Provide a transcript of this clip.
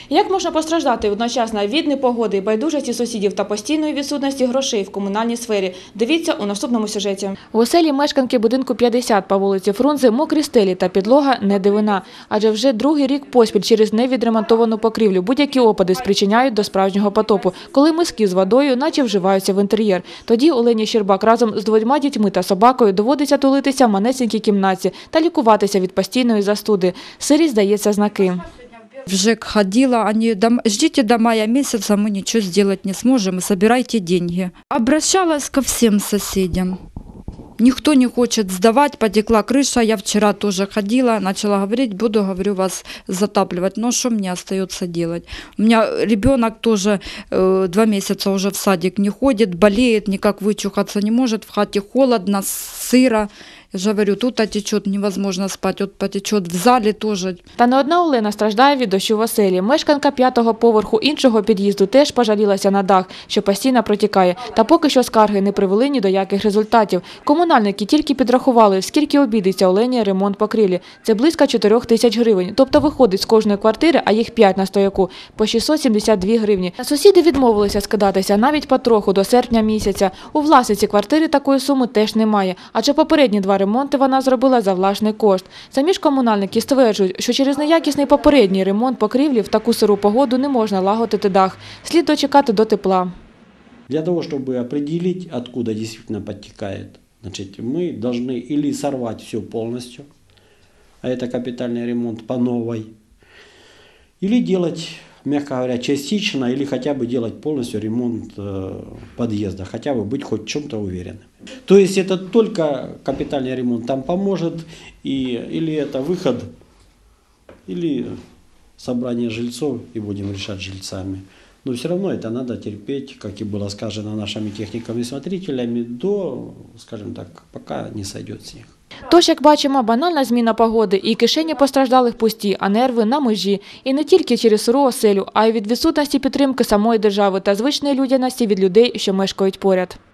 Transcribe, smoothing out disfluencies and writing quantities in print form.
Як можна постраждати одночасно від непогоди, байдужості сусідів та постійної відсутності грошей в комунальній сфері? Дивіться у наступному сюжеті. В оселі мешканки будинку 50 по вулиці Фрунзе мокрі стелі та підлога не дивина. Адже вже другий рік поспіль через невідремонтовану покрівлю будь-які опади спричиняють до справжнього потопу, коли миски з водою наче вживаються в інтер'єр. Тоді Олені Щербак разом з 2 дітьми та собакою доводиться тулитися в манесенькій кімнаті та лікуватися від постійної застуди. Сирість дається знаки. В ЖЭК ходила, они ждите до мая месяца, мы ничего сделать не сможем, собирайте деньги. Обращалась ко всем соседям. Никто не хочет сдавать, потекла крыша. Я вчера тоже ходила, начала говорить, говорю, вас затапливать. Но что мне остается делать? У меня ребенок тоже 2 месяца уже в садик не ходит, болеет, никак вычухаться не может, в хате холодно, сыро. Я же говорю, тут отечет, невозможно спать, вот потечет в зале тоже. Та не одна Олена страждає від дощу в оселі. Мешканка 5-го поверху іншого під'їзду теж пожалілася на дах, що постійно протікає. Та поки що скарги не привели ні до яких результатів. Комунальники тільки підрахували, скільки обійдеться Олені ремонт покрівлі. Це близько 4 тисяч гривень. Тобто виходить з кожної квартири, а їх 5 на стояку, по 672 гривні. Та сусіди відмовилися скидатися навіть потроху до серпня місяця. У власниці квартири такої суми теж немає, адже попередні 2 ремонти вона зробила за власний кошт. Самі ж комунальники стверджують, що через неякісний попередній ремонт покрівлі в таку сиру погоду не можна лагодити дах. Слід дочекати до тепла. Для того, чтобы определить, откуда действительно подтекает, значит, мы должны или сорвать все полностью, а это капитальный ремонт по новой, или делать, мягко говоря, частично, или хотя бы делать полностью ремонт подъезда, хотя бы быть хоть в чем-то уверенным. То есть это только капитальный ремонт там поможет, или это выход, или собрание жильцов, и будем решать жильцами. Но все равно это надо терпеть, как и было сказано нашими техниками и смотрителями, до, скажем так, пока не сойдет снег. Тож, як бачимо, банальна зміна погоди і кишені постраждалих пусті, а нерви на межі. І не тільки через сиру оселю, а й від відсутності підтримки самої держави та звичної людяності від людей, що мешкають поряд.